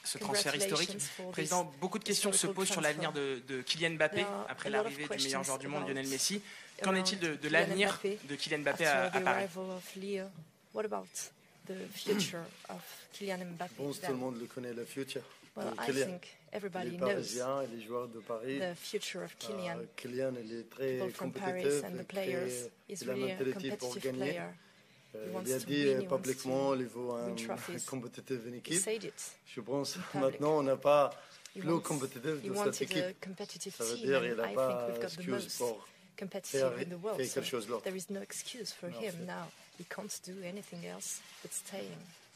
ce transfert historique. Président, beaucoup de questions se posent sur l'avenir de Kylian Mbappé après l'arrivée du meilleur joueur du monde, Lionel Messi. Qu'en est-il de l'avenir de Kylian Mbappé à Paris? Je pense que tout le monde le connaît, le futur. Well, I Kylian. think everybody Les knows Parisiens et les joueurs de Paris. the future of Kylian. Kylian, il est très People from Paris compétitif. and the players. He's Il a la really a mentalité pour competitive gagner. player. He wants Il a to dit win, he wants publiquement, to il veut win un trophies. compétitif une He équipe. said it. Je pense public. maintenant on n'a pas He plus wants- compétitif he de cette wanted a équipe. competitive Ça veut team, dire qu'il and n'a I pas think we've got the d'excuse most pour competitive faire in the world. quelque chose So d'autre. there is no excuse for No, him c'est- now. He can't do anything else but staying.